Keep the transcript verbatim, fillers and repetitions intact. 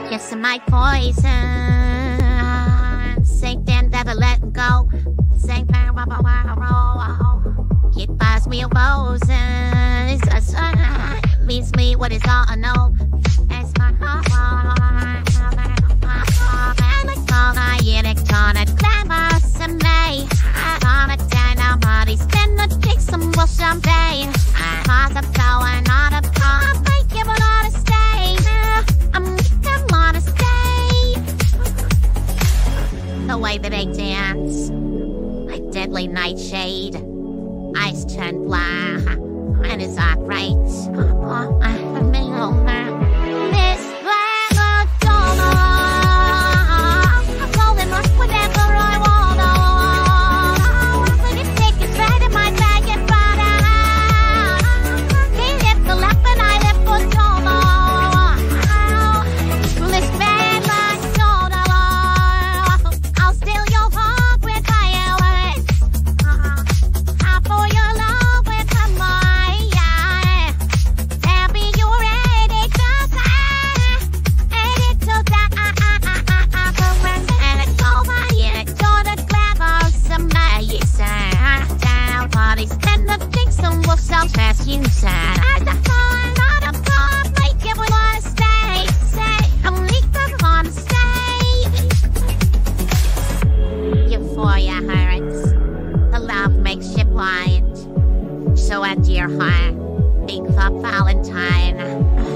Kiss my poison. Sink and never let go. Sink and it buys me a roses. Means me what is all I know. It's my heart. Electronic glamour someday. On a dynamite, spend the kick some will someday. Cause I'm going on a car, make you wanna stay. I'm gonna wanna stay. The way that they dance, like deadly nightshade. Eyes turn black, and it's alright. I'm over this Belladonna. I'm rolling up whatever I want. When you take it right in my bag and butter. They lift the left and I lift the solo. This Belladonna. I'll steal your heart with fireworks. For your love with a mind. Tell me you're ready to die. Ready to die. And it's over here. You're the glamour of somebody. Down parties and the things some will sell fast. You said I'm not a part. Make it wanna stay. Say I'm leaving wanna stay. Euphoria hurts. The love makes you blind. So at your heart, think for Valentine.